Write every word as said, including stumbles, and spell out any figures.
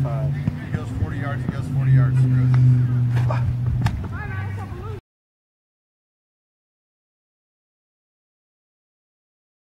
five. He goes forty yards, he goes forty yards. Screw it.